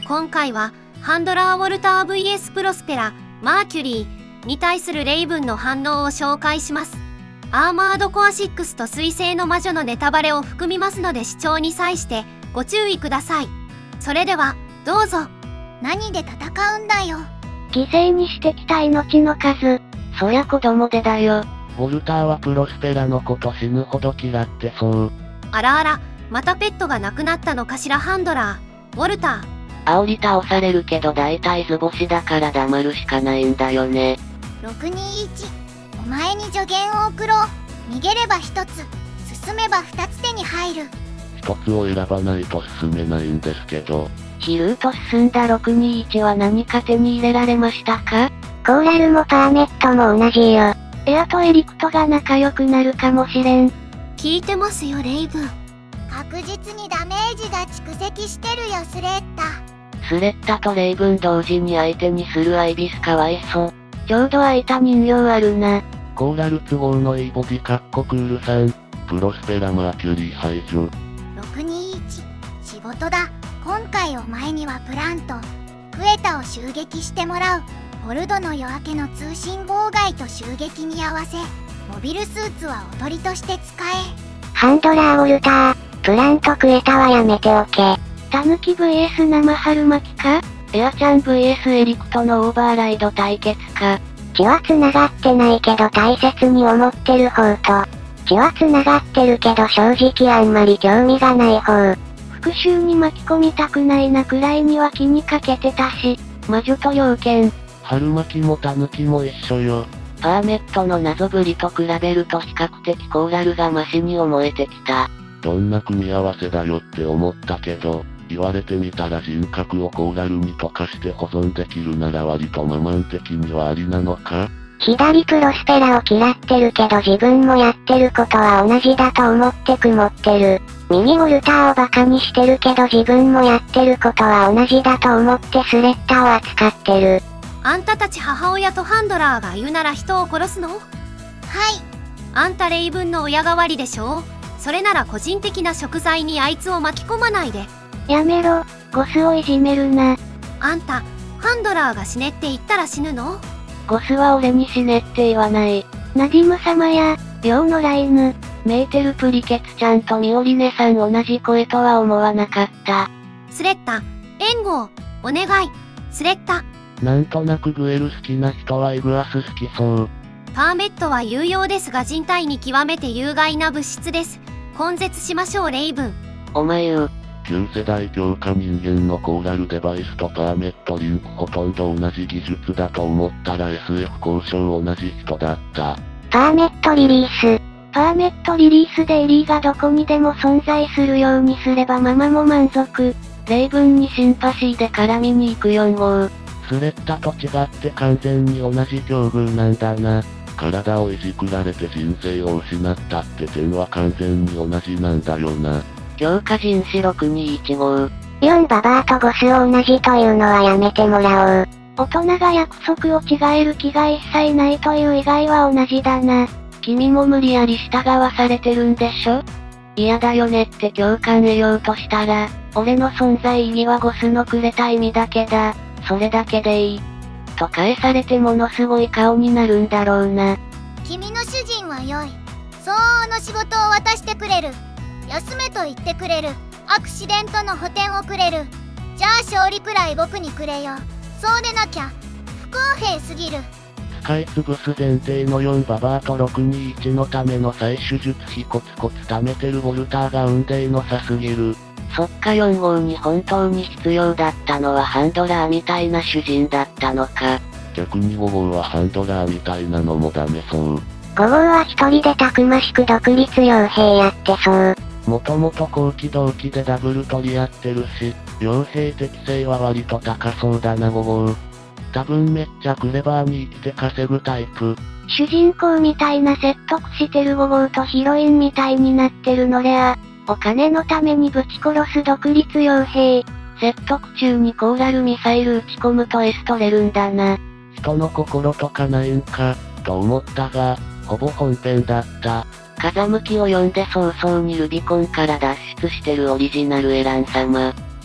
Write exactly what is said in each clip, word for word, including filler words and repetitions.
今回はハンドラーウォルター ブイエス プロスペラマーキュリーに対するレイブンの反応を紹介します。アーマードコアシックスと水星の魔女のネタバレを含みますので視聴に際してご注意ください。それではどうぞ。 何で戦うんだよ。 犠牲にしてきた命の数。そりゃ子供でだよ。 ウォルターはプロスペラのこと死ぬほど嫌ってそう。 あらあら、またペットが亡くなったのかしら。ハンドラーウォルター。 煽り倒されるけど大体図星だから黙るしかないんだよね。 ろくにいち、お前に助言を送ろう。逃げればひとつ、進めばふたつ手に入る。 一つを選ばないと進めないんですけど。 ヒルーと進んだろくにいちは何か手に入れられましたか？コーラルもパーメットも同じよ。エアとエリクトが仲良くなるかもしれん。 聞いてますよレイブン。 確実にダメージが蓄積してるよスレッタ。 スレッタとレイブン同時に相手にするアイビスかわいそう。ちょうど空いた人形あるな。 コーラル都合のいいボディかっこクールさん。プロスペラマーキュリー排除。 ろくにいち、仕事だ。今回お前にはプラント、クエタを襲撃してもらう。フォルドの夜明けの通信妨害と襲撃に合わせ、モビルスーツはおとりとして使え。 ハンドラーウォルター、プラントクエタはやめておけ。タヌキ ブイエス 生春巻きか？エアちゃん ブイエス エリクトのオーバーライド対決か。血は繋がってないけど大切に思ってる方と、血は繋がってるけど正直あんまり興味がない方。復讐に巻き込みたくないなくらいには気にかけてたし、魔女と猟犬。 春巻きもタヌキも一緒よ。 パーメットの謎ぶりと比べると比較的コーラルがマシに思えてきた。 どんな組み合わせだよって思ったけど、言われてみたら人格をコーラルに溶かして保存できるなら割とママン的にはありなのか？ 左プロスペラを嫌ってるけど自分もやってることは同じだと思って曇ってる。右ウォルターをバカにしてるけど自分もやってることは同じだと思ってスレッタを扱ってる。 あんたたち母親とハンドラーが言うなら人を殺すの？ はい。 あんたレイブンの親代わりでしょ。それなら個人的な食材にあいつを巻き込まないで。 やめろ、ゴスをいじめるな。 あんた、ハンドラーが死ねって言ったら死ぬの？ ゴスは俺に死ねって言わない。ナディム様や、ヨウノライヌ、メーテルプリケツちゃんとミオリネさん同じ声とは思わなかった。 スレッタ、援護を、お願い、スレッタ。 なんとなくグエル好きな人はイグアス好きそう。 パーメットは有用ですが人体に極めて有害な物質です。根絶しましょうレイブン。 お前よ。 旧世代強化人間のコーラルデバイスとパーメットリンクほとんど同じ技術だと思ったら エスエフ 交渉同じ人だった。 パーメットリリース。パーメットリリースでエリーがどこにでも存在するようにすればママも満足。レイブンにシンパシーで絡みに行くよん号。 スレッタと違って完全に同じ境遇なんだな。体をいじくられて人生を失ったって点は完全に同じなんだよな。 強化人士ろくにいち号。ヨンババアとゴスを同じというのはやめてもらおう。大人が約束を違える気が一切ないという以外は同じだな。君も無理やり従わされてるんでしょ？嫌だよねって共感得ようとしたら、俺の存在意義はゴスのくれた意味だけだ。それだけでいい。と返されてものすごい顔になるんだろうな。 君の主人は良い。相応の仕事を渡してくれる。休めと言ってくれる。アクシデントの補填をくれる。じゃあ勝利くらい僕にくれよ。そうでなきゃ不公平すぎる。 使い潰す前提のよんババアとろくにいちのための採取術費コツコツ貯めてるウォルターが運命の差すぎる。 そっかよん号に本当に必要だったのはハンドラーみたいな主人だったのか。 逆にご号はハンドラーみたいなのもダメそう。 ご号は一人でたくましく独立傭兵やってそう。 もともと後期同期でダブル取り合ってるし、傭兵適性は割と高そうだなご号。多分めっちゃクレバーに生きて稼ぐタイプ。 主人公みたいな説得してるご号とヒロインみたいになってるのレア。お金のためにぶち殺す独立傭兵。説得中にコーラルミサイル撃ち込むと S 取れるんだな。 人の心とかないんか、と思ったが、ほぼ本編だった。 風向きを読んで早々にルビコンから脱出してるオリジナルエラン様。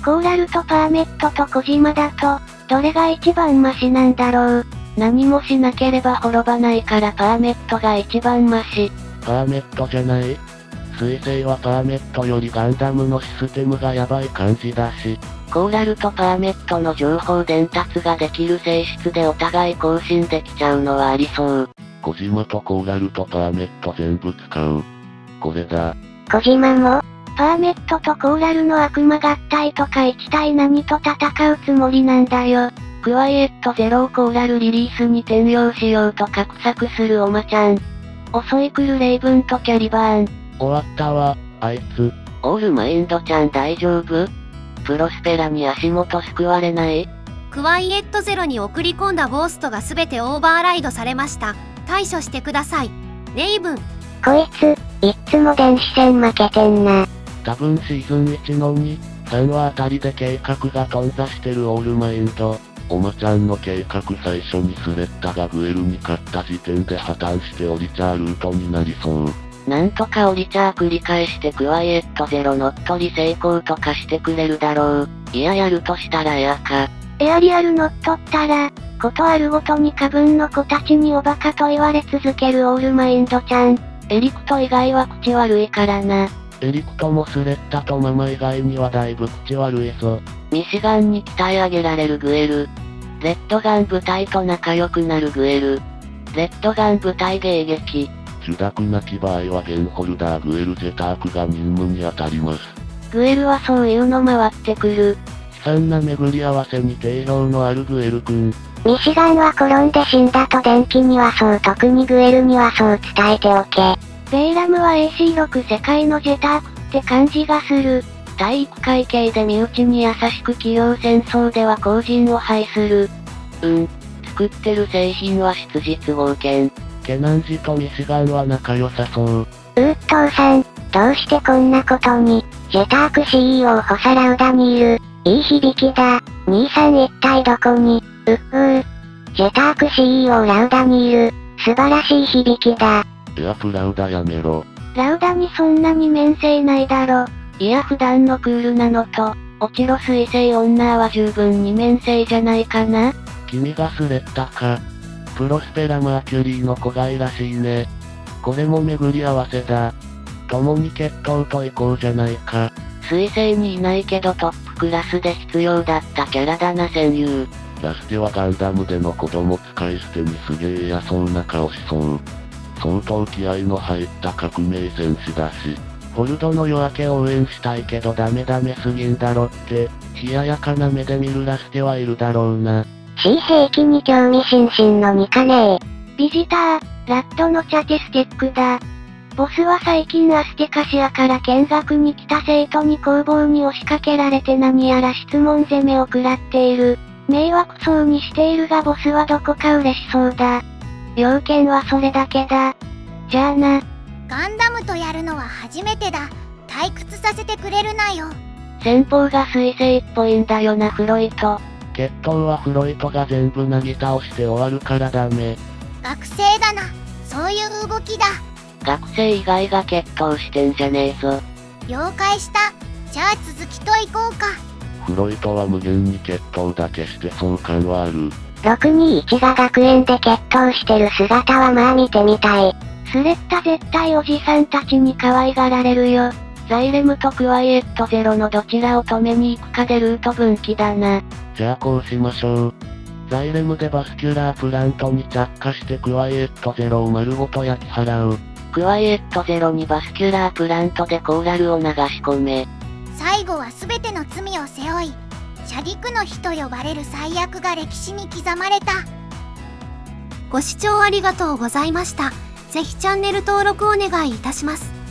コーラルとパーメットと小島だと、どれが一番マシなんだろう。何もしなければ滅ばないからパーメットが一番マシ。 パーメットじゃない？水星はパーメットよりガンダムのシステムがヤバい感じだし。 コーラルとパーメットの情報伝達ができる性質でお互い更新できちゃうのはありそう。 小島とコーラルとパーメット全部使う。これだ。 小島も、パーメットとコーラルの悪魔合体とかいち対何と戦うつもりなんだよ。クワイエットゼロをコーラルリリースに転用しようと画策するおまちゃん。襲い来るレイブンとキャリバーン。 終わったわ、あいつ。 オールマインドちゃん大丈夫？プロスペラに足元救われない？ クワイエットゼロに送り込んだゴーストが全てオーバーライドされました。対処してください。レイブン。 こいつ、いっつも電子戦負けてんな。 多分シーズンいちのに、さんわあたりで計画が頓挫してるオールマインド。おまちゃんの計画最初にスレッタがグエルに勝った時点で破綻してオリチャールートになりそう。なんとかオリチャー繰り返してクワイエットゼロ乗っ取り成功とかしてくれるだろう。いややるとしたらエアか。エアリアル乗っ取ったら、ことあるごとに過分の子たちにおバカと言われ続けるオールマインドちゃん。エリクト以外は口悪いからな。エリクトもスレッタとママ以外にはだいぶ口悪いぞ。 ミシガンに鍛え上げられるグエル。レッドガン部隊と仲良くなるグエル。レッドガン部隊迎撃。 受諾なき場合はゲンホルダーグエルジェタークが任務に当たります。 グエルはそういうの回ってくる。 悲惨な巡り合わせに定評のあるグエル君。 ミシガンは転んで死んだと電気にはそう特にグエルにはそう伝えておけ。ベイラムは エーシーろく 世界のジェタークって感じがする。体育会系で身内に優しく企業戦争では後人を排する。うん。作ってる製品は質実合憲。 ケナンジとミシガンは仲良さそう。 うーっ父さん、どうしてこんなことに。ジェターク シーイーオー ホサラウダにいる。いい響きだ。兄さん一体どこに。うっふー。ジェターク シーイーオー ラウダにいる。素晴らしい響きだ。 いやプラウダやめろ。 ラウダにそんなに面性ないだろ。いや普段のクールなのと、オチロ水星女は十分に面性じゃないかな。 君がスレッタか。プロスペラマーキュリーの子がいらしいね。これも巡り合わせだ。共に決闘と行こうじゃないか。 水星にいないけどトップクラスで必要だったキャラだな戦友。 ラステはガンダムでの子供使い捨てにすげえ嫌そうな顔しそう。相当気合の入った革命戦士だし。ホルドの夜明けを応援したいけどダメダメすぎんだろって、冷ややかな目で見るラステはいるだろうな。 C 兵器に興味津々のニカネー。ビジター、ラットのチャチスティックだ。ボスは最近アスティカシアから見学に来た生徒に工房に押しかけられて何やら質問攻めを食らっている。迷惑そうにしているがボスはどこか嬉しそうだ。要件はそれだけだ。じゃあな。 ガンダムとやるのは初めてだ。退屈させてくれるなよ。 先方が水星っぽいんだよなフロイト。 決闘はフロイトが全部なぎ倒して終わるからダメ。 学生だな。そういう動きだ。 学生以外が決闘してんじゃねえぞ。 了解した。じゃあ続きと行こうか。 フロイトは無限に決闘だけしてそう感はある。 ろくにいちが学園で決闘してる姿はまあ見てみたい。スレッタ絶対おじさんたちに可愛がられるよ。ザイレムとクワイエットゼロのどちらを止めに行くかでルート分岐だな。 じゃあこうしましょう。ザイレムでバスキュラープラントに着火してクワイエットゼロを丸ごと焼き払う。 クワイエットゼロにバスキュラープラントでコーラルを流し込め。 最後は全ての罪を背負い、シャディクの火と呼ばれる最悪が歴史に刻まれた。 ご視聴ありがとうございました。ぜひチャンネル登録お願いいたします。